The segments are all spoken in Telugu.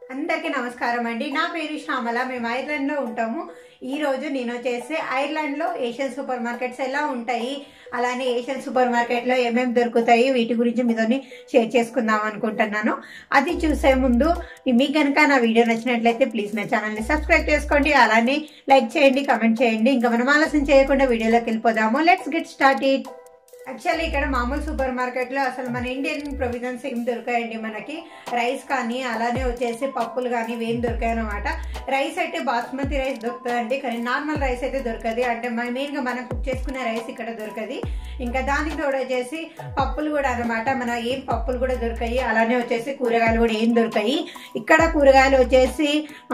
అందరికీ నమస్కారం అండి. నా పేరు శ్యామల. మేము ఐర్లాండ్ లో ఉంటాము. ఈ రోజు నేను వచ్చేసి ఐర్లాండ్ లో ఏషియన్ సూపర్ మార్కెట్స్ ఎలా ఉంటాయి, అలానే ఏషియన్ సూపర్ మార్కెట్ లో ఏమేమి దొరుకుతాయి వీటి గురించి మీతోని షేర్ చేసుకుందాం అనుకుంటున్నాను. అది చూసే ముందు మీకు కనుక నా వీడియో నచ్చినట్లయితే ప్లీజ్ నా ఛానల్ ని సబ్స్క్రైబ్ చేసుకోండి, అలానే లైక్ చేయండి, కమెంట్ చేయండి. ఇంకా మనం ఆలస్యం చేయకుండా వీడియోలోకి వెళ్ళిపోదాము. Let's get started. యాక్చువల్లీ ఇక్కడ మామూలు సూపర్ మార్కెట్ లో అసలు మన ఇండియన్ ప్రొవిజన్స్ ఏం దొరకాయండి. మనకి రైస్ కానీ అలానే వచ్చేసి పప్పులు కానీ ఏం దొరికాయి అనమాట. రైస్ అయితే బాస్మతి రైస్ దొరుకుతుందండి, కానీ నార్మల్ రైస్ అయితే దొరకదు. అంటే మెయిన్ గా మనం కుక్ చేసుకునే రైస్ ఇక్కడ దొరకదు. ఇంకా దానికి తోడు వచ్చేసి పప్పులు కూడా అనమాట, మన ఏం పప్పులు కూడా దొరకాయి. అలానే వచ్చేసి కూరగాయలు కూడా ఏం దొరకాయి. ఇక్కడ కూరగాయలు వచ్చేసి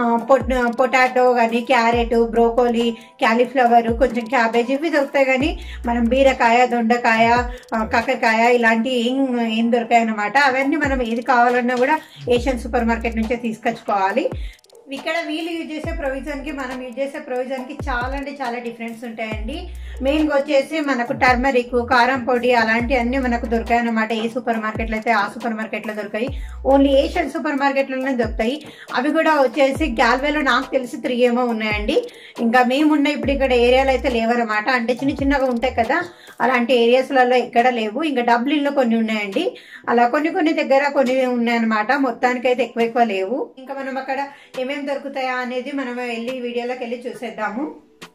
పొటాటో కానీ, క్యారెట్, బ్రోకోలీ, క్యాలీఫ్లవర్, కొంచెం క్యాబేజ్ ఇవి దొరుకుతాయి. కానీ మనం బీరకాయ, దొండకాయ, కాకరకాయ ఇలాంటి ఏం దొరికాయి అనమాట. అవన్నీ మనం ఏది కావాలన్నా కూడా ఏషియన్ సూపర్ మార్కెట్ నుంచే తీసుకొచ్చుకోవాలి. ఇక్కడ వీళ్ళు యూజ్ చేసే ప్రొవిజన్ కి మనం యూజ్ చేసే ప్రొవిజన్ కి చాలా అంటే చాలా డిఫరెన్స్ ఉంటాయండి. మెయిన్ గా వచ్చేసి మనకు టర్మరిక్, కారం పొడి అలాంటి అన్ని మనకు దొరికాయి అనమాట. ఏ సూపర్ మార్కెట్ లో అయితే ఆ సూపర్ మార్కెట్ లో దొరికాయి. ఓన్లీ ఏషియన్ సూపర్ మార్కెట్ లోనే దొరుకుతాయి. అవి కూడా వచ్చేసి గ్యాల్వేలో నాకు తెలిసి 3 ఏమో ఉన్నాయండి. ఇంకా మేమున్న ఇప్పుడు ఇక్కడ ఏరియాలో అయితే లేవన్నమాట. అంటే చిన్న చిన్నగా ఉంటాయి కదా, అలాంటి ఏరియాస్ లలో ఎక్కడ లేవు. ఇంకా డబ్లిన్ లో కొన్ని ఉన్నాయండి. అలా కొన్ని దగ్గర కొన్ని ఉన్నాయన్నమాట. మొత్తానికి అయితే ఎక్కువ లేవు. ఇంకా మనం అక్కడ ఏమేమి దొరుకుతాయా అనేది మనం వెళ్ళి వీడియోలోకి వెళ్ళి చూసేద్దాము.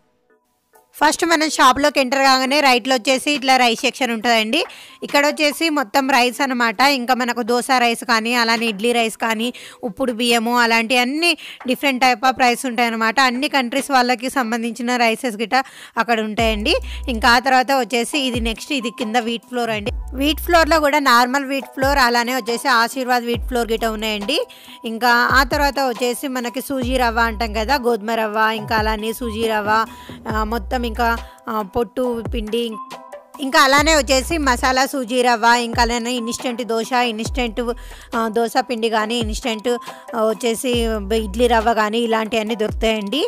ఫస్ట్ మనం షాప్లోకి ఎంటర్ కాగానే రైట్లో వచ్చేసి ఇట్లా రైస్ సెక్షన్ ఉంటుందండి. ఇక్కడ వచ్చేసి మొత్తం రైస్ అనమాట. ఇంకా మనకు దోశ రైస్ కానీ, అలానే ఇడ్లీ రైస్ కానీ, ఉప్పుడు బియ్యము అలాంటి అన్ని డిఫరెంట్ టైప్ ఆఫ్ రైస్ ఉంటాయి అనమాట. అన్ని కంట్రీస్ వాళ్ళకి సంబంధించిన రైసెస్ గిట్ట అక్కడ ఉంటాయండి. ఇంకా ఆ తర్వాత వచ్చేసి ఇది కింద వీట్ ఫ్లోర్ అండి. వీట్ ఫ్లోర్లో కూడా నార్మల్ వీట్ ఫ్లోర్, అలానే వచ్చేసి ఆశీర్వాద్ వీట్ ఫ్లోర్ గిట్ట ఉన్నాయండి. ఇంకా ఆ తర్వాత వచ్చేసి మనకి సూజీ రవ్వ అంటాం కదా, గోధుమ రవ్వ, ఇంకా అలానే సూజీ రవ్వ, మొత్తం ఇంకా పొట్టు పిండి, ఇంకా అలానే వచ్చేసి మసాలా సూజీ రవ్వ, ఇంకా అలానే ఇన్స్టెంట్ దోశ పిండి కానీ, ఇన్స్టెంట్ వచ్చేసి ఇడ్లీ రవ్వ కానీ ఇలాంటివన్నీ దొరుకుతాయండి.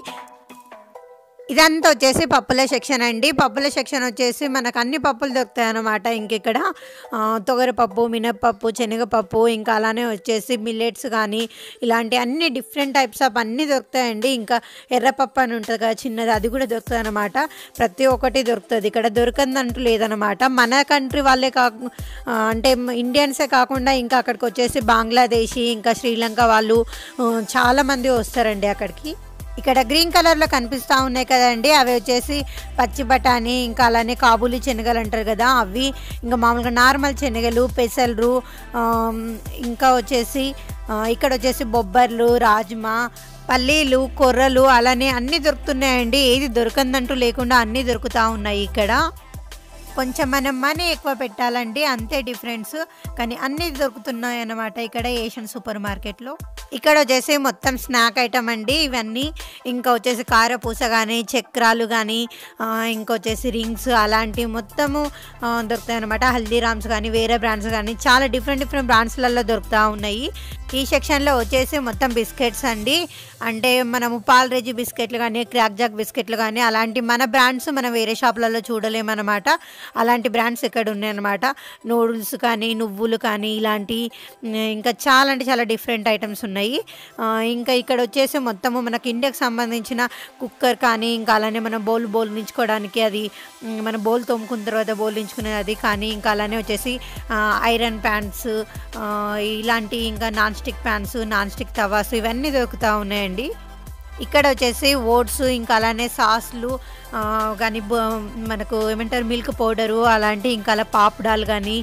ఇదంతా వచ్చేసి పప్పుల సెక్షన్ అండి. పప్పుల సెక్షన్ వచ్చేసి మనకు అన్ని పప్పులు దొరుకుతాయి అన్నమాట. ఇంక ఇక్కడ తొగరపప్పు, మినప్పప్పు, శనగపప్పు, ఇంకా అలానే వచ్చేసి మిల్లెట్స్ కానీ ఇలాంటి అన్ని డిఫరెంట్ టైప్స్ ఆఫ్ అన్నీ దొరుకుతాయండి. ఇంకా ఎర్రపప్పు అని ఉంటుంది కదా చిన్నది, అది కూడా దొరుకుతుంది అనమాట. ప్రతి ఒక్కటి దొరుకుతుంది ఇక్కడ, దొరకందంటూ లేదనమాట. మన కంట్రీ వాళ్ళే అంటే ఇండియన్సే కాకుండా ఇంకా అక్కడికి వచ్చేసి బంగ్లాదేశీ, ఇంకా శ్రీలంక వాళ్ళు చాలామంది వస్తారండి అక్కడికి. ఇక్కడ గ్రీన్ కలర్లో కనిపిస్తూ ఉన్నాయి కదండి, అవి వచ్చేసి పచ్చి బఠానీ, ఇంకా అలానే కాబూలి శనగలు అంటారు కదా అవి, ఇంకా మామూలుగా నార్మల్ శనగలు, పెసలు, ఇంకా వచ్చేసి ఇక్కడ వచ్చేసి బొబ్బర్లు, రాజ్మా, పల్లీలు, కొర్రలు అలానే అన్నీ దొరుకుతున్నాయండి. ఏది దొరకందంటూ లేకుండా అన్నీ దొరుకుతూ ఉన్నాయి ఇక్కడ. కొంచెం మనం మనీ ఎక్కువ పెట్టాలండి, అంతే డిఫరెన్స్. కానీ అన్నీ దొరుకుతున్నాయి అన్నమాట ఇక్కడ ఏషియన్ సూపర్ మార్కెట్లో. ఇక్కడ వచ్చేసి మొత్తం స్నాక్ ఐటమ్ అండి ఇవన్నీ. ఇంకా వచ్చేసి కారపూస కానీ, చక్రాలు కానీ, ఇంకొచ్చేసి రింగ్స్ అలాంటివి మొత్తము దొరుకుతాయి అనమాట. హల్దీరామ్స్ కానీ, వేరే బ్రాండ్స్ కానీ చాలా డిఫరెంట్ బ్రాండ్స్లలో దొరుకుతూ ఉన్నాయి. ఈ సెక్షన్లో వచ్చేసి మొత్తం బిస్కెట్స్ అండి. అంటే మనము పాల్రెజీ బిస్కెట్లు కానీ, క్రాక్ జాక్ బిస్కెట్లు కానీ అలాంటి మన బ్రాండ్స్ మనం వేరే షాపులలో చూడలేమన్నమాట. అలాంటి బ్రాండ్స్ ఇక్కడ ఉన్నాయన్నమాట. నూడిల్స్ కానీ, నువ్వులు కానీ ఇలాంటి ఇంకా చాలా అంటే చాలా డిఫరెంట్ ఐటమ్స్ ఉన్నాయి. ఇంకా ఇక్కడ వచ్చేసి మొత్తము మనకి ఇండియాకి సంబంధించిన కుక్కర్ కానీ, ఇంకా అలానే మనం బౌల్ నించుకోవడానికి అది మన బౌల్ తోముకున్న తర్వాత బౌల్ నించుకునేది అది కానీ, ఇంకా అలానే వచ్చేసి ఐరన్ ప్యాన్స్ ఇలాంటి, ఇంకా non stick pans, non stick tawas ఇవన్నీ దొరుకుతూ ఉన్నాయండి. ఇక్కడ వచ్చేసి ఓట్స్, ఇంకా అలానే సాస్లు కానీ, మనకు ఏమంటారు మిల్క్ పౌడరు అలాంటి, ఇంకా అలా పాపడాలు కానీ,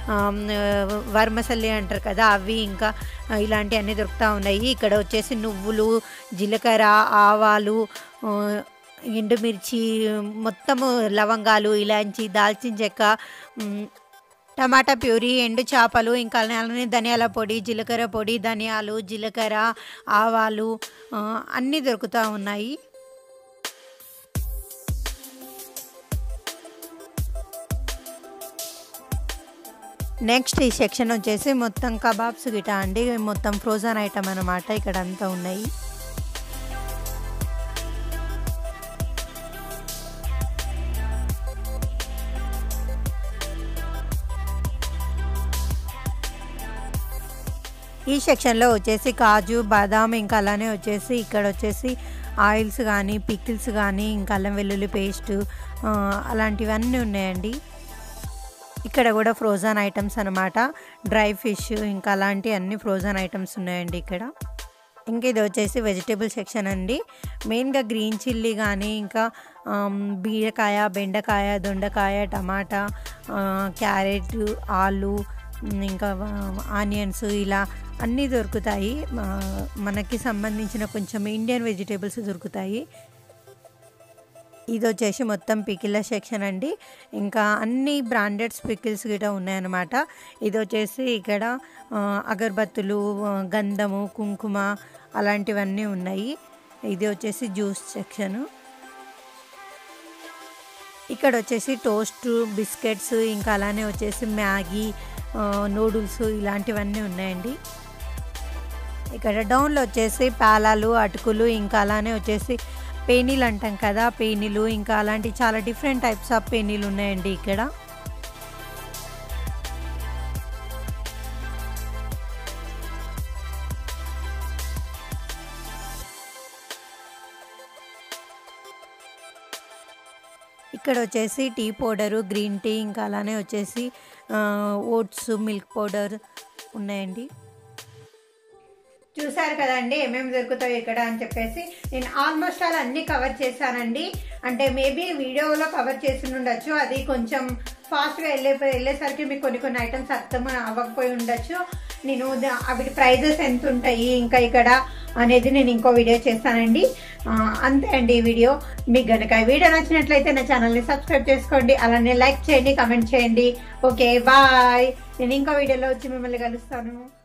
వర్మసల్లి అంటారు కదా అవి, ఇంకా ఇలాంటివన్నీ దొరుకుతూ ఉన్నాయి. ఇక్కడ వచ్చేసి నువ్వులు, జీలకర్ర, ఆవాలు, ఎండుమిర్చి, మొత్తము లవంగాలు, ఇలాంచి, దాల్చిన చెక్క, టమాటా ప్యూరీ, ఎండు చేపలు, ఇంకా అలానే ధనియాల పొడి, జీలకర్ర పొడి, ధనియాలు, జీలకర్ర, ఆవాలు అన్నీ దొరుకుతూ ఉన్నాయి. నెక్స్ట్ ఈ సెక్షన్ వచ్చేసి మొత్తం కబాబ్స్ గిట అండి. మొత్తం ఫ్రోజన్ ఐటమ్ అన్నమాట ఇక్కడ అంతా ఉన్నాయి. ఈ సెక్షన్లో వచ్చేసి కాజు బాదాం ఇంకా అలానే వచ్చేసి ఇక్కడ వచ్చేసి ఆయిల్స్ కానీ పికిల్స్ కానీ ఇంకా అల్లం వెల్లుల్లి పేస్ట్ అలాంటివన్నీ ఉన్నాయండి. ఇక్కడ కూడా ఫ్రోజన్ ఐటమ్స్ అనమాట, డ్రై ఫిష్ ఇంకా అలాంటి అన్ని ఫ్రోజన్ ఐటమ్స్ ఉన్నాయండి ఇక్కడ. ఇంకా ఇది వచ్చేసి వెజిటేబుల్ సెక్షన్ అండి. మెయిన్గా గ్రీన్ చిల్లీ కానీ ఇంకా బీరకాయ, బెండకాయ, దొండకాయ, టమాటా, క్యారెట్, ఆలు ఇంకా ఆనియన్స్ ఇలా అన్నీ దొరుకుతాయి. మనకి సంబంధించిన కొంచెం ఇండియన్ వెజిటేబుల్స్ దొరుకుతాయి. ఇది వచ్చేసి మొత్తం పికిల్ సెక్షన్ అండి. ఇంకా అన్ని బ్రాండెడ్స్ పికిల్స్ గిట్ట ఉన్నాయన్నమాట. ఇది వచ్చేసి ఇక్కడ అగరబత్తులు, గంధము, కుంకుమ అలాంటివన్నీ ఉన్నాయి. ఇది వచ్చేసి జ్యూస్ సెక్షను. ఇక్కడ వచ్చేసి టోస్ట్, బిస్కెట్స్ ఇంకా అలానే వచ్చేసి మ్యాగీ, నూడిల్స్ ఇలాంటివన్నీ ఉన్నాయండి. ఇక్కడ డౌన్లో వచ్చేసి పేలాలు, అటుకులు ఇంకా అలానే వచ్చేసి పేనీలు అంటాం కదా, పేనీలు ఇంకా అలాంటి చాలా డిఫరెంట్ టైప్స్ ఆఫ్ పేనీలు ఉన్నాయండి ఇక్కడ. ఇక్కడ వచ్చేసి టీ పౌడరు, గ్రీన్ టీ ఇంకా అలానే వచ్చేసి ఓట్స్, మిల్క్ పౌడర్ ఉన్నాయండి. చూసారు కదండి ఏమేమి దొరుకుతాయి ఇక్కడ అని చెప్పేసి. నేను ఆల్మోస్ట్ అలా అన్ని కవర్ చేశానండి. అంటే మేబీ వీడియోలో కవర్ చేసి ఉండొచ్చు, అది కొంచెం ఫాస్ట్గా వెళ్ళేసరికి మీకు కొన్ని ఐటమ్స్ అర్థం అవ్వకపోయి ఉండొచ్చు. నేను అవి ప్రైజెస్ ఎంత ఉంటాయి ఇంకా ఇక్కడ అనేది నేను ఇంకో వీడియో చేస్తానండి. అంతే అండి ఈ వీడియో. మీకు కనుక ఈ వీడియో నచ్చినట్లయితే నా ఛానల్ని సబ్స్క్రైబ్ చేసుకోండి, అలానే లైక్ చేయండి, కమెంట్ చేయండి. Okay bye. నేను ఇంకో వీడియోలో వచ్చి మిమ్మల్ని కలుస్తాను.